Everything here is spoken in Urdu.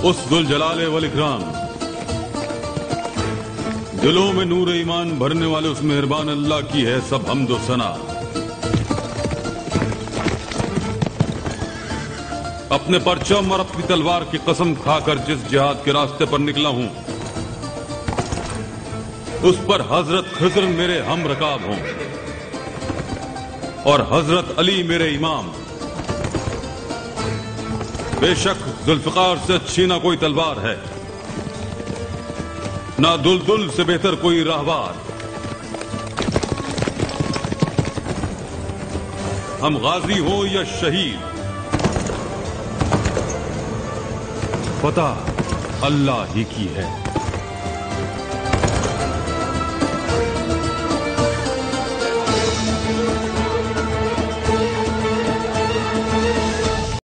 اس ذوالجلال والاکرام، دلوں میں نور ایمان بھرنے والے اس مہربان اللہ کی ہے سب حمد و ثنا۔ اپنے پرچم اور اپنی تلوار کی قسم کھا کر جس جہاد کے راستے پر نکلا ہوں اس پر حضرت خضر میرے ہم رکاب ہوں اور حضرت علی میرے امام۔ بے شک ذوالفقار سے اچھی نہ کوئی تلوار ہے، نہ دلدل سے بہتر کوئی راہوار۔ ہم غازی ہوں یا شہید، فتح اللہ ہی کی ہے۔